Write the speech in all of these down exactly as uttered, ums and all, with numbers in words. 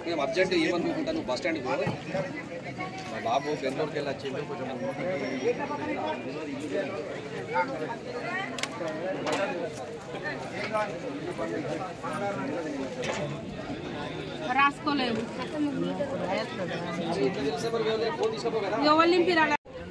మేము urgent ఏమనుకుంటాను bus స్టాండ్కి పో మా బాబు బెంగళూరుకి వెళ్ళి వచ్చిండు కొంచెం రాసుకోలేవు ఎవరు నింపిరా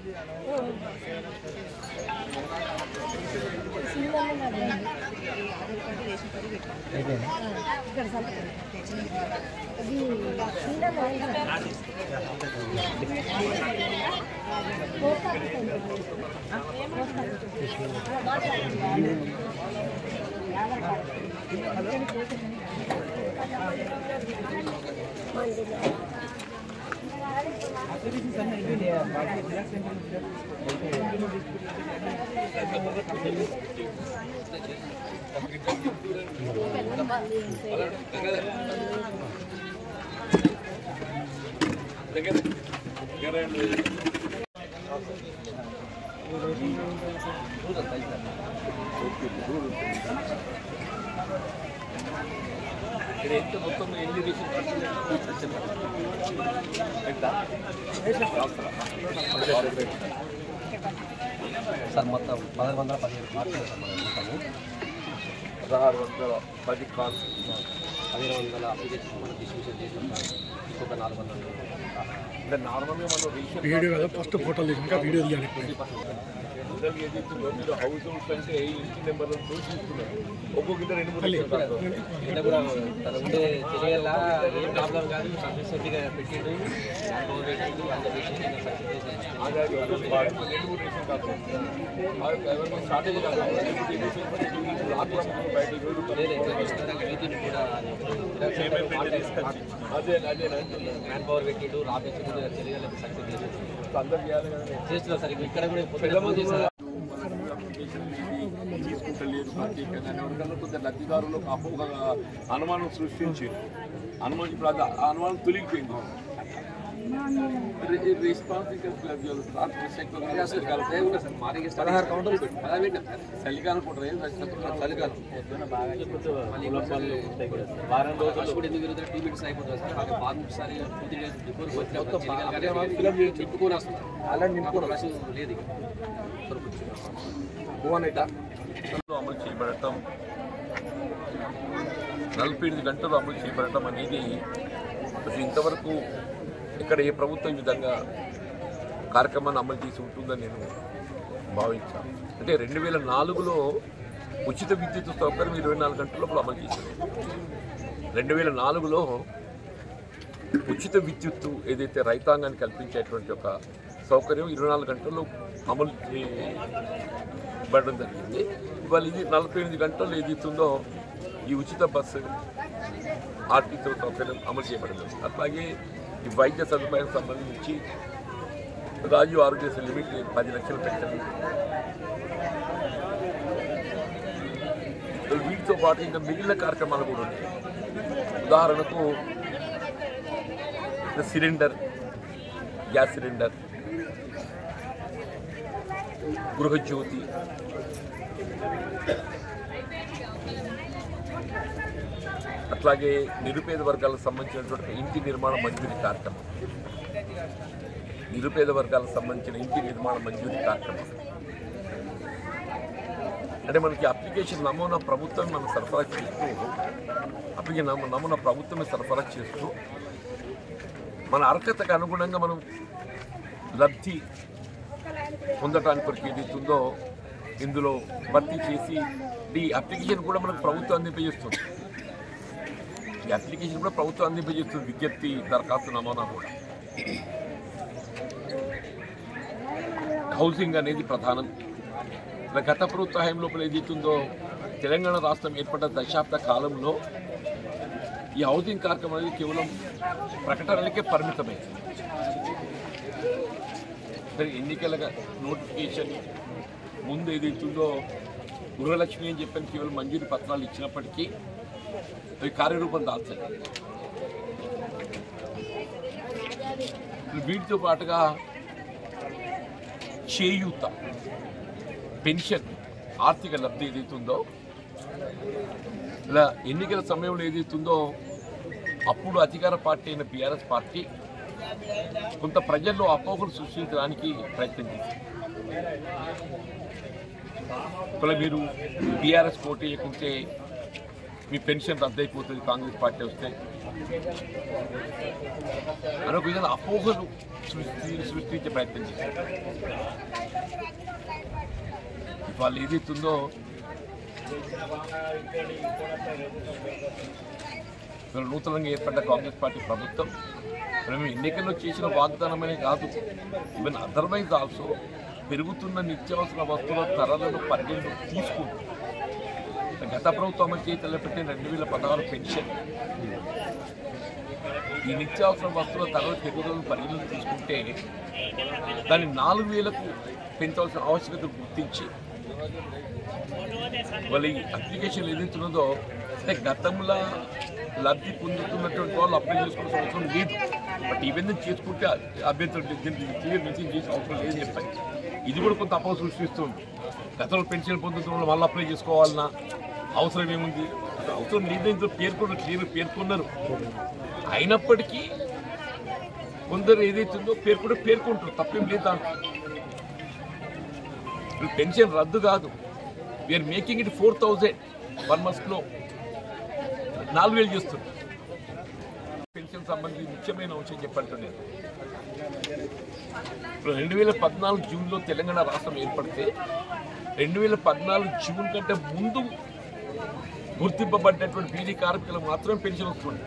ఇక్కడ మొత్తం ఎన్ని సార్ మొత్తం పదహారు వందల పదిహేడు మార్కులు సార్ మనం మొత్తము పదహారు వందల పది కార్స్ పదిహేను వందల అప్లికేషన్ మనం డిస్ట్రిబ్యూషన్ చేసాం సార్ ఇంకొక నాలుగు వందలు అంటే నార్మల్గా మనం వీడియో కదా ఫస్ట్ ఫోటోలు ఇంకా వీడియో తీయాలి అందరికి ఏదైతుందో మీరు హౌస్ హోల్డ్స్ అంటే ఇంటి నెంబర్లను చూపిస్తున్నారు ఒక్కొక్క రెండు మూడు ఇక్కడ కూడా తన ఉండే తెలియలా ఏం ప్రాబ్లం కాదు సఫిషియెంట్గా పెట్టిండు రెండు మూడు రేషన్ కార్డు ఎవరికైనా షార్టేజ్ కాదు అదే అదే మ్యాన్ పవర్ పెట్టిండు రాపించిండు తెలియలేదు సక్సెస్ చేసేసి అందరు చేయాలి చేస్తున్నారు సార్ ఇక్కడ కూడా తీసుకుంటలేదు ప్రత్యేకంగా కొంత లబ్ధిదారులకు అపోహ అనుమానం సృష్టించి అనుమానం ఇప్పుడు అది అనుమానం తొలగిపోయింది రెస్పాన్స్ పదహారు కౌంటర్లు పెట్టి చలికాలం కూడా చలికాలం వారం రోజులు కూడా ఎందుకు తిరుగుతారు టీ మీటింగ్స్ అయిపోతుంది సార్ అలాగే బాగా సారి two three days before fill up నింపుకొని వస్తుంది అలా నింపుకోవడం రష్ లేదు అమలు చేయబడటం నలభై ఐదు గంటలు అమలు చేయబడటం అనేది ఇంతవరకు ఇక్కడ ఏ ప్రభుత్వం ఈ విధంగా కార్యక్రమాన్ని అమలు చేసి ఉంటుందని నేను భావించాను. అంటే రెండు వేల నాలుగులో ఉచిత విద్యుత్ సౌకర్యం ఇరవై నాలుగు గంటల లోపల అమలు చేశారు. రెండు వేల నాలుగులో ఉచిత విద్యుత్తు ఏదైతే రైతాంగాన్ని కల్పించేటువంటి ఒక సౌకర్యం ఇరవై నాలుగు గంటల్లో అమలు చేయబడడం జరిగింది. ఇవాళ ఇది నలభై ఎనిమిది గంటలు ఏదైతుందో ఈ ఉచిత బస్సు ఆర్టీసీ సౌకర్యం అమలు చేయబడింది. అట్లాగే ఈ వైద్య సదుపాయానికి సంబంధించి రాజీవ్ ఆరోగ్యశ్రీ లిమిట్ పది లక్షలు పెట్టండి. వీటితో పాటు ఇంకా మిగిలిన కార్యక్రమాలు కూడా ఉన్నాయి. ఉదాహరణకు సిలిండర్, గ్యాస్ సిలిండర్, గృహజ్యోతి, అట్లాగే నిరుపేద వర్గాలకు సంబంధించినటువంటి ఇంటి నిర్మాణ మంజూరీ కార్యక్రమం నిరుపేద వర్గాలకు సంబంధించిన ఇంటి నిర్మాణ మంజూరీ కార్యక్రమం అంటే మనకి అప్లికేషన్ నమూనా ప్రభుత్వం మనం సరఫరా చేస్తూ అప్లికేషన్ నమూనా ప్రభుత్వమే సరఫరా చేస్తూ మన అర్హతకు అనుగుణంగా మనం లబ్ధి పొందటానికి కొరకు ఏదైతుందో ఇందులో భర్తీ చేసి ఈ అప్లికేషన్ కూడా మనకు ప్రభుత్వం అందింపజేస్తుంది. ఈ అప్లికేషన్ కూడా ప్రభుత్వం అందింపజేస్తుంది. విజ్ఞప్తి దరఖాస్తు నమూనా కూడా హౌసింగ్ అనేది ప్రధానం. గత ప్రభుత్వ హయాం లోపల ఏదైతుందో తెలంగాణ రాష్ట్రం ఏర్పడ్డ దశాబ్ద కాలంలో ఈ హౌసింగ్ కార్యక్రమం అనేది కేవలం ప్రకటనలకే పరిమితమైంది. ఎన్నికల నోటిఫికేషన్ ముందు ఏదైతుందో గృహలక్ష్మి అని చెప్పని కేవలం మంజూరీ పత్రాలు ఇచ్చినప్పటికీ అవి కార్యరూపం దాల్చాలి. వీటితో పాటుగా చేయూత, పెన్షన్, ఆర్థిక లబ్ధి ఏదైతుందో ఇలా ఎన్నికల సమయంలో ఏదైతుందో అప్పుడు అధికార పార్టీ అయిన బీఆర్ఎస్ పార్టీ కొంత ప్రజల్లో అపోహలు సృష్టించడానికి ప్రయత్నం చేసింది. ఒకవేళ మీరు బీఆర్ఎస్ పోటీ చేయకుంటే మీ పెన్షన్ రద్దయిపోతుంది కాంగ్రెస్ పార్టీ వస్తే మరొక విధంగా అపోహలు సృష్టి సృష్టించే ప్రయత్నం చేశారు. ఇవాళ ఏదైతుందో నూతనంగా ఏర్పడ్డ కాంగ్రెస్ పార్టీ ప్రభుత్వం మేము ఎన్నికల్లో చేసిన వాగ్దానమనే కాదు, ఈవెన్ అదర్వైజ్ ఆల్సో పెరుగుతున్న నిత్యావసర వస్తువుల ధరలను పరిగణలో తీసుకుంటూ గత ప్రభుత్వం అమలు చేతిలో పెట్టిన రెండు వేల పదహారు పెన్షన్ ఈ నిత్యావసర వస్తువుల ధరల పెరుగుదలను పరిగణలో తీసుకుంటే దాన్ని నాలుగు వేలకు పెంచవలసిన ఆవశ్యకత గుర్తించి వాళ్ళ ఈ అప్లికేషన్ ఏదైతున్నదో అంటే గతంలో లబ్ధి పొందుతున్నటువంటి వాళ్ళు అప్లై చేసుకోవాల్సిన అవసరం లేదు. బట్ ఇవన్నీ చేసుకుంటే అభ్యర్థులు క్లియర్ మెన్షన్ చేసే అవసరం లేదని చెప్పాలి. ఇది కూడా కొంత అపోహ సృష్టిస్తుంది. గతంలో పెన్షన్ పొందుతున్న వాళ్ళు మళ్ళీ అప్లై చేసుకోవాలన్నా అవసరం ఏముంది? అవసరం లేదని ఇంట్లో పేర్కొన్నారు, క్లియర్ పేర్కొన్నారు. అయినప్పటికీ కొందరు ఏదైతుందో పేర్కొంటే పేర్కొంటారు, తప్పేం లేదు దాంట్లో. పెన్షన్ రద్దు కాదు, we're making it four thousand one మంత్స్లో నాలుగు వేలు చేస్తుంది. పెన్షన్ సంబంధించి ముఖ్యమైన అంశం చెప్పంటున్నాను. రెండు వేల పద్నాలుగు జూన్లో తెలంగాణ రాష్ట్రం ఏర్పడితే రెండు వేల పద్నాలుగు జూన్ కంటే ముందు గుర్తింపబడ్డటువంటి బీడీ కార్మికులకు మాత్రమే పెన్షన్ వస్తుంది.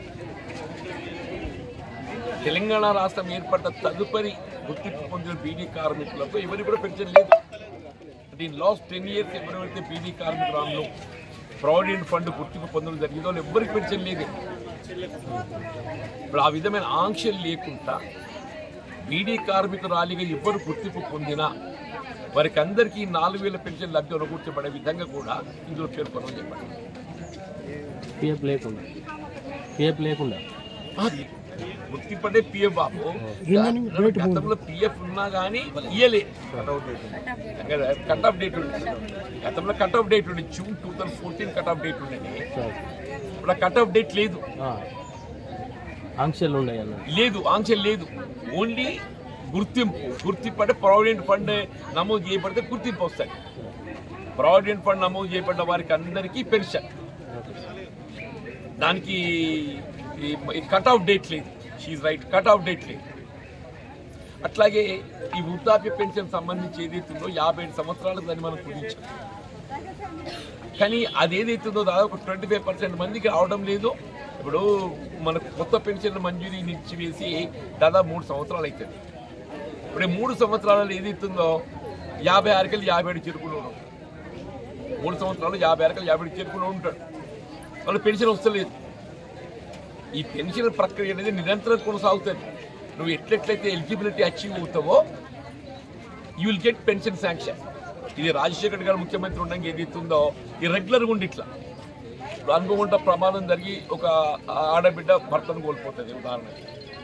తెలంగాణ రాష్ట్రం ఏర్పడ్డ తదుపరి గుర్తింపు పొందిన బీడీ కార్మికులకు ఎవరికి కూడా పెన్షన్ లేదు. అంటే ఈ లాస్ట్ టెన్ ఇయర్స్ ఎవరైతే బీడీ కార్మికురాల్లో ప్రావిడెంట్ ఫండ్ గుర్తింపు పొందడం జరిగిందో వాళ్ళు ఎవరికి పెన్షన్ లేదు. ఇప్పుడు ఆ విధమైన ఆంక్షలు లేకుండా బీడీ కార్మికురాలిగా ఎవరు గుర్తింపు పొందినా వారికి అందరికీ నాలుగు వేల పెన్షన్ లబ్ధి అనుకూర్చబడే విధంగా కూడా ఇందులో పేర్కొనని చెప్పండి. పిఎఫ్ లేకుండా పిఎఫ్ లేకుండా గుర్తింపడే పిఎఫ్ బాబు గతంలో పిఎఫ్ ఉన్నా కానీ ఇయ్యలే. కట్ ఆఫ్ డేట్ ఉంది గతంలో, కట్ ఆఫ్ డేట్ ఉండే June two thousand fourteen cut off date ఉండేది. ఇప్పుడు కట్ ఆఫ్ డేట్ లేదు, ఆంక్షలు ఉన్నాయి లేదు ఆంక్షలు లేదు. ఓన్లీ గుర్తింపు గుర్తింపడే ప్రావిడెంట్ ఫండ్ నమోదు చేయబడితే గుర్తింపు వస్తాయి. ప్రావిడెంట్ ఫండ్ నమోదు చేయబడ్డ వారికి అందరికీ పెన్షన్, దానికి కట్ ఆఫ్ డేట్ లేదు. షీఈ్ రైట్, కట్ ఆఫ్ డేట్ లేదు. అట్లాగే ఈ వృద్ధాప్య పెన్షన్ సంబంధించి ఏదైతుందో యాభై ఏడు సంవత్సరాలకు దాన్ని మనం కుదించాం. కానీ అది ఏదైతుందో దాదాపు ట్వంటీ ఫైవ్ పర్సెంట్ మందికి రావడం లేదు. ఇప్పుడు మనకు కొత్త పెన్షన్ మంజూరీ నిలిచివేసి దాదాపు మూడు సంవత్సరాలు అవుతుంది. ఇప్పుడు మూడు సంవత్సరాలలో ఏదైతుందో యాభై ఆరుకలు యాభై ఏడు చేరుకుని ఉన్నాం. మూడు సంవత్సరాలు యాభై ఆరుకలు యాభై ఏడు చేరుకుని ఉంటాడు, వాళ్ళు పెన్షన్ వస్తలేదు. ఈ పెన్షన్ ప్రక్రియ అనేది నిరంతరం కొనసాగుతుంది. నువ్వు ఎట్లెట్లయితే ఎలిజిబిలిటీ అచీవ్ అవుతావో you will get pension sanction. ఇది రాజశేఖర్ గారు ముఖ్యమంత్రి ఉండగా ఏదైతుందో ఈ రెగ్యులర్గా ఉండి ఇట్లా అనుకోకుండా ప్రమాదం జరిగి ఒక ఆడబిడ్డ భర్తను కోల్పోతుంది. ఉదాహరణకి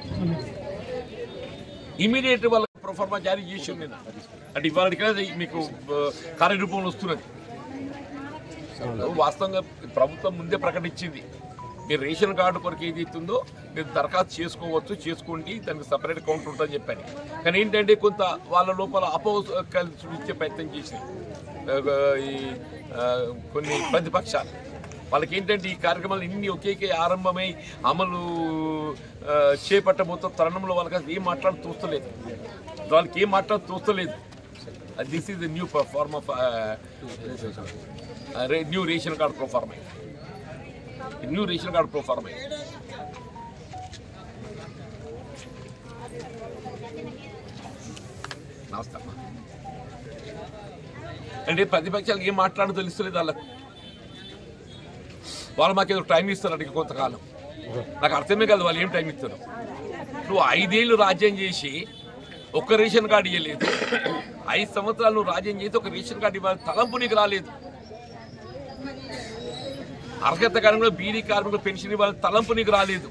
ఇమీడియట్ వాళ్ళకి ప్రొఫార్మా జారీ చేసి ఉంది. అంటే ఇవాళ మీకు కార్యరూపంలో వస్తున్నది. వాస్తవంగా ప్రభుత్వం ముందే ప్రకటించింది, మీరు రేషన్ కార్డు కొరకు ఏది ఇస్తుందో మీరు దరఖాస్తు చేసుకోవచ్చు, చేసుకోండి, దానికి సపరేట్ కౌంటర్ ఉంటుందని చెప్పాను. కానీ ఏంటంటే కొంత వాళ్ళ లోపల అపోహ కలిసి ఇచ్చే ప్రయత్నం చేసి ఈ కొన్ని ప్రతిపక్షాలు వాళ్ళకి ఏంటంటే ఈ కార్యక్రమాలు ఇన్ని ఒకేకే ఆరంభమై అమలు చేపట్టబోతున్న తరుణంలో వాళ్ళకి అది ఏం మాట్లాడి చూస్తలేదు, వాళ్ళకి ఏం మాట్లాడి చూస్తలేదు. This is the new form of new ration card proforma, new ration card proforma. నమస్తే అమ్మా. అంటే ప్రతిపక్షాలకు ఏం మాట్లాడో తెలుస్తలేదు వాళ్ళకు. వాళ్ళు మాకేదో టైం ఇస్తారు అడిగి కొంతకాలం, నాకు అర్థమే కాదు వాళ్ళు ఏం టైం ఇస్తారు. నువ్వు ఐదేళ్ళు రాజ్యం చేసి ఒక్క రేషన్ కార్డు ఇవ్వలేదు, ఐదు సంవత్సరాలు నువ్వు రాజ్యం చేసి ఒక రేషన్ కార్డు ఇవ్వాలి, తలంపు నీకు రాలేదు. అర్హత కాలంలో బీడీ కార్మికులు పెన్షన్ ఇవ్వాలి, తలంపు నీకు రాలేదు.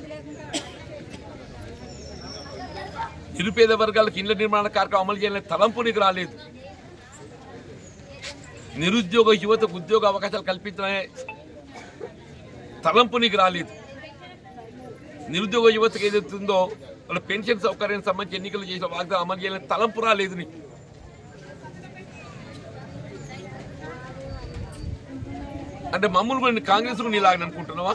నిరుపేద వర్గాలకు ఇళ్ల నిర్మాణ కార్యక్రమం అమలు చేయాలని తలంపు నీకు రాలేదు. నిరుద్యోగ యువతకు ఉద్యోగ అవకాశాలు కల్పించాలనే తలంపు నీకు రాలేదు. నిరుద్యోగ యువతకు ఏదైతుందో వాళ్ళ పెన్షన్ సౌకర్యానికి సంబంధించి ఎన్నికలు చేసిన వాగ్దానం అమలు చేయాలని తలంపు రాలేదు నీకు. అంటే మమ్మల్ని కూడా కాంగ్రెస్ నీలాగని అనుకుంటున్నావా?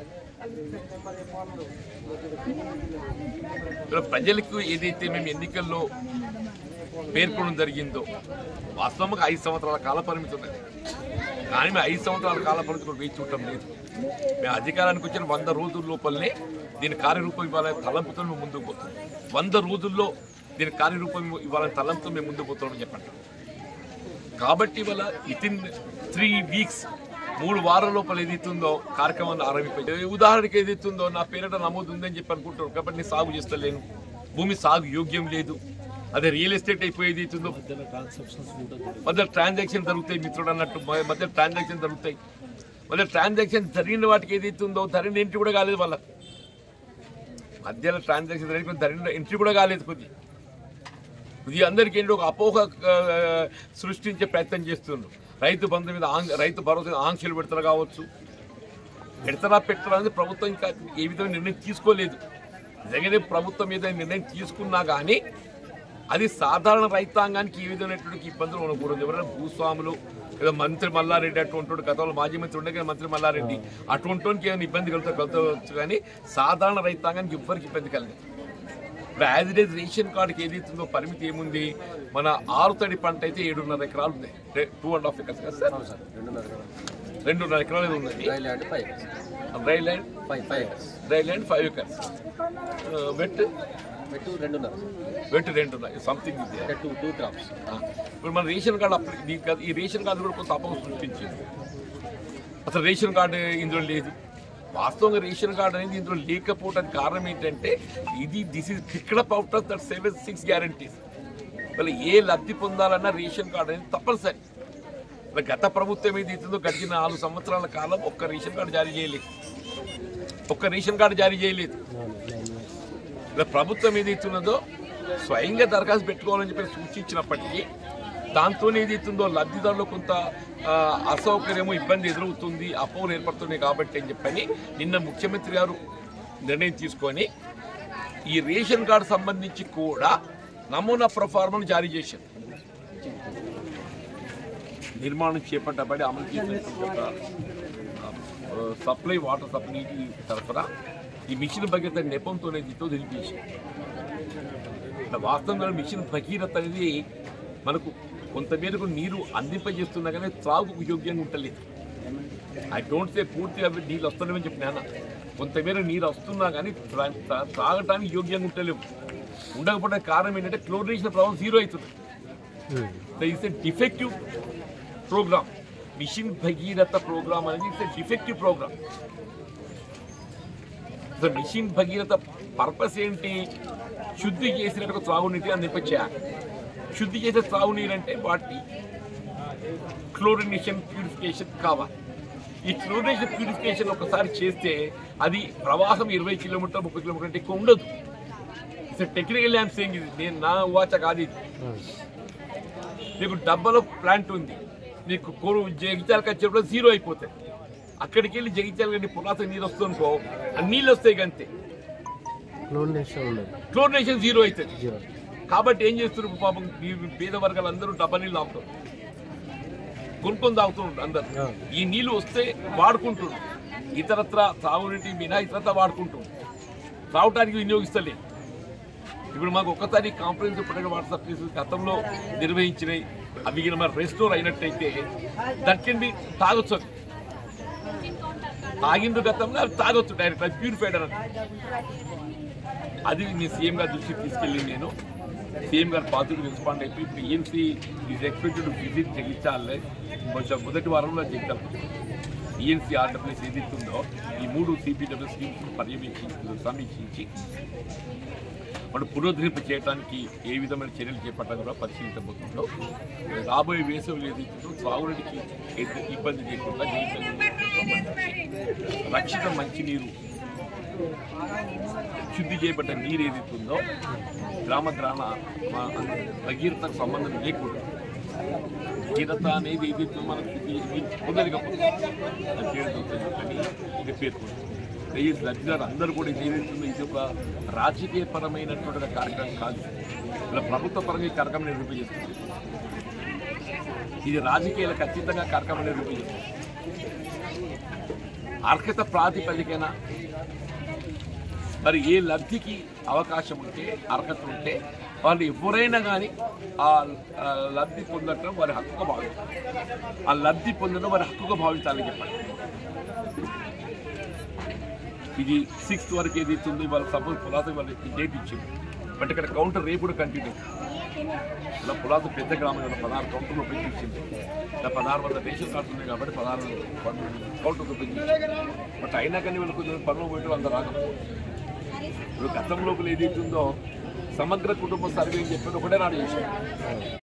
ప్రజలకు ఏదైతే మేము ఎన్నికల్లో పేర్కొనడం జరిగిందో వాస్తవంగా ఐదు సంవత్సరాల కాల పరిమితి ఉన్నది. కానీ మేము ఐదు సంవత్సరాల కాల పరిమితి కూడా వేచి చూడటం లేదు. మేము అధికారానికి వచ్చిన వంద రోజుల లోపలనే దీని కార్యరూపం ఇవ్వాలని తలంపుతో మేము ముందుకు పోతున్నాం. వంద రోజుల్లో దీని కార్యరూపం ఇవ్వాలని తలంపుతో మేము ముందుకు పోతున్నామని చెప్పండి. కాబట్టి ఇవాళ విత్ ఇన్ త్రీ వీక్స్ మూడు వారాల లోపల ఏదైతుందో కార్యక్రమాన్ని ఆరంభించాయి. ఉదాహరణకి ఏదైతుందో నా పేరిట నమోదు ఉందని చెప్పి అనుకుంటున్నాను కాబట్టి నేను సాగు చేస్తలేను, భూమి సాగు యోగ్యం లేదు, అదే రియల్ ఎస్టేట్ అయిపోయేది అవుతుందో మధ్య ట్రాన్సాక్షన్ జరుగుతాయి. మిత్రుడు అన్నట్టు మధ్య ట్రాన్సాక్షన్ జరుగుతాయి. మధ్య ట్రాన్సాక్షన్ జరిగిన వాటికి ఏదైతుందో ధరని ఎంట్రీ కూడా కాలేదు. వాళ్ళ మధ్యలో ట్రాన్సాక్షన్ జరిగిన ధరని ఎంట్రీ కూడా కాలేదు. కొద్ది కొద్దిగా అందరికీ ఏంటి ఒక అపోహ సృష్టించే ప్రయత్నం చేస్తున్నారు. రైతు బంధు మీద రైతు భరోసా ఆంక్షలు పెడతారు కావచ్చు, పెడతారా పెట్టరా అనేది ప్రభుత్వం ఇంకా ఏ విధమైన నిర్ణయం తీసుకోలేదు. నిజంగానే ప్రభుత్వం మీద నిర్ణయం తీసుకున్నా కానీ అది సాధారణ రైతాంగానికి ఏ విధమైనటువంటి ఇబ్బందులు ఉండకూడదు. ఎవరైనా భూస్వాములు ఏదో మంత్రి మల్లారెడ్డి అటువంటి గతంలో మాజీ మంత్రి ఉండే కానీ మంత్రి మల్లారెడ్డి అటువంటి ఏమైనా ఇబ్బంది కలుగుతా కలుగుతావచ్చు కానీ సాధారణ రైతాంగానికి ఎవ్వరికి ఇబ్బంది కలగదు. ఇప్పుడు యాజ్ ఇట్ ఈజ్ రేషన్ కార్డుకి ఏదైతుందో పరిమితి ఏముంది, మన ఆరు తడి పంట అయితే ఏడున్నర ఎకరాలు ఉంది. టూ అండ్ హాఫ్ ఎకర్స్ కదా సార్, రెండున్నర ఎకరాలు ఏదో ఉంది. Dry land five acres dry land five acres wet wet రెండున్నర వెట్ రెండున్నర సంథింగ్ ఇది టూ టూ క్రాప్స్. ఇప్పుడు మన రేషన్ కార్డు అప్పుడు ఈ రేషన్ కార్డు కూడా కొంత అపోహ సృష్టించింది. అసలు రేషన్ కార్డు ఇందులో లేదు. వాస్తవంగా రేషన్ కార్డు అనేది ఇందులో లేకపోవడానికి కారణం ఏంటంటే ఇది this is picked out of that seven six guarantees. వాళ్ళు ఏ లబ్ధి పొందాలన్నా రేషన్ కార్డు అనేది తప్పనిసరి. గత ప్రభుత్వం ఏదైతుందో గడిచిన నాలుగు సంవత్సరాల కాలం ఒక్క రేషన్ కార్డు జారీ చేయలేదు ఒక్క రేషన్ కార్డు జారీ చేయలేదు ఇలా ప్రభుత్వం ఏదైతున్నదో స్వయంగా దరఖాస్తు పెట్టుకోవాలని చెప్పి సూచించినప్పటికీ దాంతో ఏదైతుందో లబ్ధిదారులు కొంత అసౌకర్యము ఇబ్బంది ఎదురవుతుంది, అపోహలు ఏర్పడుతున్నాయి కాబట్టి అని చెప్పని నిన్న ముఖ్యమంత్రి గారు నిర్ణయం తీసుకొని ఈ రేషన్ కార్డు సంబంధించి కూడా నమూనా ప్రొఫార్మాను జారీ చేశారు. నిర్మాణం చేపట్టబడి అమలు చేసిన సప్లై వాటర్ సప్లై నీటి సరఫరా ఈ మిషన్ భగీరథ నెపంతో దీంతో నిలిపేశారు. వాస్తవంగా మిషన్ భగీరథ అనేది మనకు కొంతమేరకు నీరు అందింపజేస్తున్నా కానీ త్రాగుకు యోగ్యంగా ఉండలేదు. ఐ డోంట్ సే పూర్తిగా నీళ్ళు వస్తున్నామని చెప్పినా కొంతమేర నీరు వస్తున్నా కానీ త్రాగటానికి యోగ్యంగా ఉండలేవు. ఉండకపోవడం కారణం ఏంటంటే క్లోరినేషన్ ప్రభావం జీరో అవుతుంది. It's a defective programme. Mission Bhagiratha programme అనేది it's a defective programme. Mission Bhagiratha purpose ఏంటి? శుద్ధి చేసినట్టుగా త్రాగునీటి అందింపచేయాలి. శుద్ధి చేసే త్రాగునీరు అంటే వాటి క్లోరినేషన్ ప్యూరిఫికేషన్ కావాలి. ఈ క్లోరినేషన్ ప్యూరిఫికేషన్ ఒకసారి చేస్తే అది ప్రవాహం ఇరవై కిలోమీటర్ ముప్పై కిలోమీటర్ అంటే ఎక్కువ ఉండదు. It's technical land saying. ఇది నేను నా వాచ కాదు. ఇది నీకు డబ్బాలో ప్లాంట్ ఉంది, నీకు కోరు జగిత్యాలకు వచ్చేటప్పుడు జీరో అయిపోతాయి. అక్కడికి వెళ్ళి జగిత్యాల పురాతన నీరు వస్తుంది అనుకో, ఆ నీళ్ళు వస్తాయి అంతే, క్లోరినేషన్ జీరో అవుతుంది. కాబట్టి ఏం చేస్తున్నారు పాపం పేద వర్గాలు అందరూ డబ్బా నీళ్ళు తాగుతారు, కొనుక్కొని తాగుతున్నారు అందరు. ఈ నీళ్ళు వస్తే వాడుకుంటున్నారు, ఇతరత్ర తాగునీటి మినహా ఇతరత్ర వాడుకుంటున్నారు, తాగటానికి వినియోగిస్తలే. ఇప్పుడు మాకు ఒక్కసారి కాంప్రహెన్సివ్ ప్రొటెక్టెడ్ వాటర్ సప్లైస్ గతంలో నిర్వహించినాయి. అవి మరి రెస్టోర్ అయినట్టయితే దక్కింది తాగొచ్చు. అది తాగిండు గతంలో అవి తాగొచ్చు డైరెక్ట్, అది ప్యూరిఫైడ్ అన్నట్టు. అది మీ సీఎం గారి దృష్టికి తీసుకెళ్ళి నేను సీఎం గారు పాజిటివ్ రెస్పాండ్ అయిపోయి ఇప్పుడు ఈఎంసీ ఈజ్ ఎక్స్పెక్టెడ్ విజిట్ జగిత్యాలే కొంచెం మొదటి వారంలో జగిత్యాలి. ఈఎన్సీ ఆర్డబ్ల్యూఎస్ ఏదైతుందో ఈ మూడు సిపిడబ్ల్యూ స్కీమ్స్ పర్యవేక్షించి సమీక్షించి మనం పునరుద్ధరింపు చేయడానికి ఏ విధమైన చర్యలు చేపట్టాలో కూడా పరిశీలించబోతుందో. రాబోయే వేసవిలో ఏదైతుందో త్రాగునీటికి ఇబ్బంది లేకుండా రక్షిత మంచినీరు, శుద్ధి చేయబడ్డ నీరు ఏదైతుందో గ్రామ గ్రామ భగీరథకు సంబంధం లేకుండా భగీరథ అనేది ఏదైతే మనకు శుద్ధి పొందలేకపోతుంది అని పేరుతో ఇది పేర్కొంది. ఈ లబ్ధిదారు అందరూ కూడా ఇది ఏదైతుందో ఇది ఒక రాజకీయపరమైనటువంటి కార్యక్రమం కాదు. ఇలా ప్రభుత్వ పరంగా ఈ కార్యక్రమం నిర్వహించేస్తుంది. ఇది రాజకీయాలకు ఖచ్చితంగా కార్యక్రమం నిర్వహించేస్తుంది. అర్హత ప్రాతిపదికన మరి ఏ లబ్ధికి అవకాశం ఉంటే అర్హత ఉంటే వాళ్ళు ఎవరైనా కానీ ఆ లబ్ధి పొందటం వారి హక్కుగా భావించాలి. ఆ లబ్ధి పొందడం వారి హక్కుగా భావించాలని చెప్పండి. ఇది సిక్స్త్ వరకు ఏది ఇస్తుంది వాళ్ళ సపోజ్ పులాస వాళ్ళు డేట్ ఇచ్చింది. బట్ ఇక్కడ కౌంటర్ రేపు కూడా కంటిన్యూ. ఇలా పులాస పెద్ద గ్రామం పదహారు కౌంటర్లు పెట్టి ఇచ్చింది. ఇలా పదహారు వందల రేషన్ కార్డ్స్ ఉన్నాయి కాబట్టి పదహారు కౌంటర్లు పెట్టి బట్ అయినా కానీ వీళ్ళు కొంచెం పనులు పోయటం అంత రాకపోతే ఇప్పుడు గతంలోకి ఏదైతుందో సమగ్ర కుటుంబ సర్వే అని చెప్పి ఒకటే నాడు చేశారు.